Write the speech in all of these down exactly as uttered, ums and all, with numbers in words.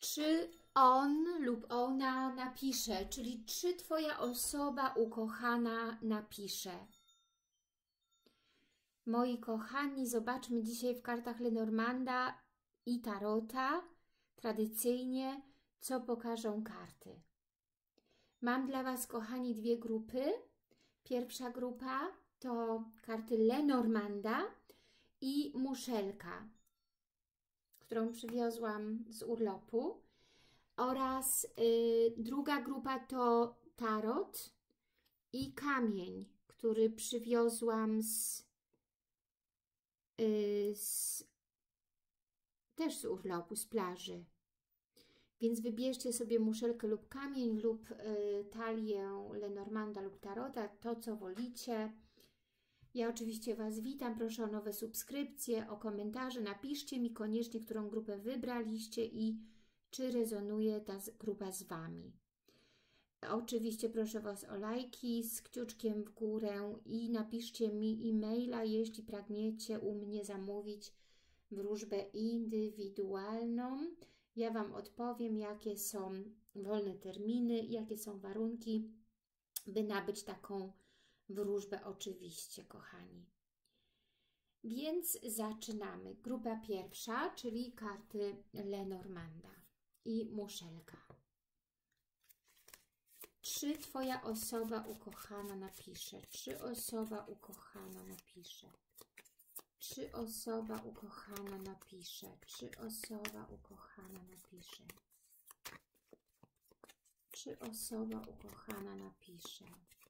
czy on lub ona napisze, czyli czy Twoja osoba ukochana napisze. Moi kochani, zobaczmy dzisiaj w kartach Lenormanda i Tarota tradycyjnie, co pokażą karty. Mam dla Was, kochani, dwie grupy. Pierwsza grupa to karty Lenormanda i muszelka, którą przywiozłam z urlopu. Oraz y, druga grupa to tarot i kamień, który przywiozłam z, y, z też z urlopu, z plaży. Więc wybierzcie sobie muszelkę lub kamień lub y, talię Lenormanda lub tarota, to co wolicie. Ja oczywiście Was witam, proszę o nowe subskrypcje, o komentarze, napiszcie mi koniecznie, którą grupę wybraliście i czy rezonuje ta grupa z Wami. Oczywiście proszę Was o lajki z kciuczkiem w górę i napiszcie mi e-maila, jeśli pragniecie u mnie zamówić wróżbę indywidualną. Ja Wam odpowiem, jakie są wolne terminy, jakie są warunki, by nabyć taką wróżbę oczywiście, kochani. Więc zaczynamy. Grupa pierwsza, czyli karty Lenormanda i muszelka. Czy Twoja osoba ukochana napisze? Czy osoba ukochana napisze? Czy osoba ukochana napisze? Czy osoba ukochana napisze? Czy osoba ukochana napisze?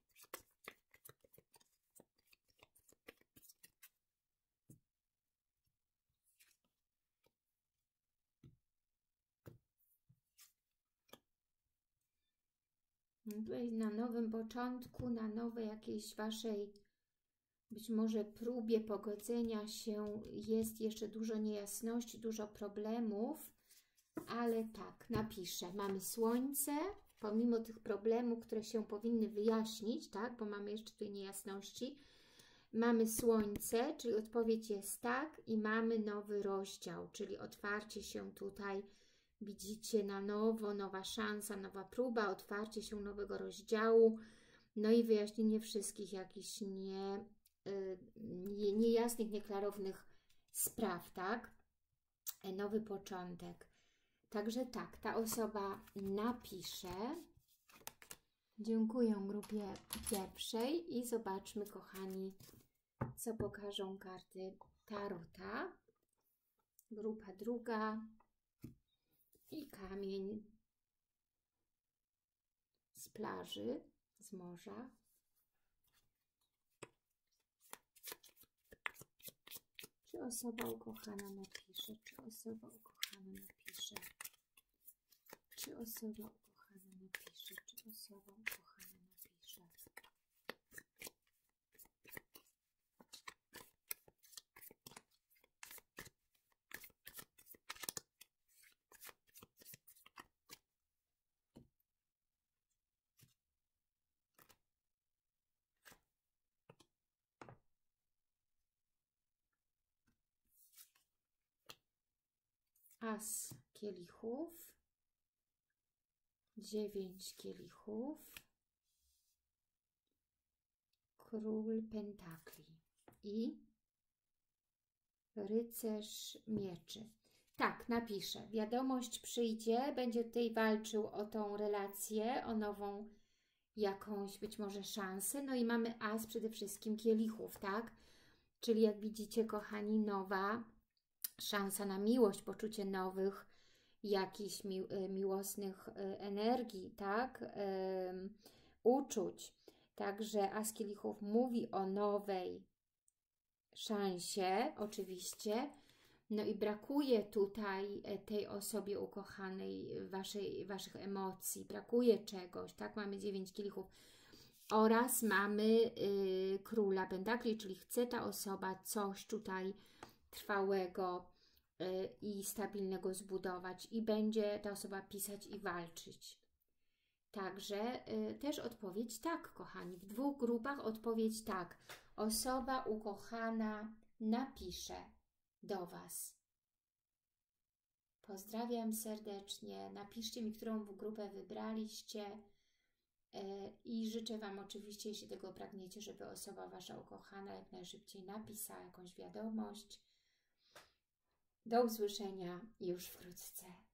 Tutaj na nowym początku, na nowej jakiejś Waszej być może próbie pogodzenia się jest jeszcze dużo niejasności, dużo problemów, ale tak, napiszę. Mamy słońce, pomimo tych problemów, które się powinny wyjaśnić, tak, bo mamy jeszcze tutaj niejasności. Mamy słońce, czyli odpowiedź jest tak i mamy nowy rozdział, czyli otwarcie się tutaj, widzicie, na nowo, nowa szansa, nowa próba, otwarcie się nowego rozdziału, no i wyjaśnienie wszystkich jakichś nie, nie, niejasnych, nieklarownych spraw, tak? Nowy początek. Także tak, ta osoba napisze. Dziękuję grupie pierwszej i zobaczmy, kochani, co pokażą karty Tarota. Grupa druga i kamień z plaży, z morza. Czy osoba ukochana napisze? Czy osoba ukochana napisze? Czy osoba ukochana napisze? Czy osoba ukochana napisze? As kielichów, dziewięć kielichów, król pentakli i rycerz mieczy. Tak, napiszę. Wiadomość przyjdzie, będzie tutaj walczył o tą relację, o nową jakąś być może szansę. No i mamy as przede wszystkim kielichów, tak? Czyli jak widzicie, kochani, nowa szansa na miłość, poczucie nowych, jakichś mi, miłosnych energii, tak? Um, uczuć. Także as kielichów mówi o nowej szansie, oczywiście. No i brakuje tutaj tej osobie ukochanej waszej, waszych emocji, brakuje czegoś, tak? Mamy dziewięć kielichów. Oraz mamy y, króla pentakli, czyli chce ta osoba coś tutaj trwałego y, i stabilnego zbudować i będzie ta osoba pisać i walczyć. Także y, też odpowiedź tak, kochani. W dwóch grupach odpowiedź tak. Osoba ukochana napisze do Was. Pozdrawiam serdecznie. Napiszcie mi, którą grupę wybraliście. I życzę Wam oczywiście, jeśli tego pragniecie, żeby osoba Wasza ukochana jak najszybciej napisała jakąś wiadomość. Do usłyszenia już wkrótce.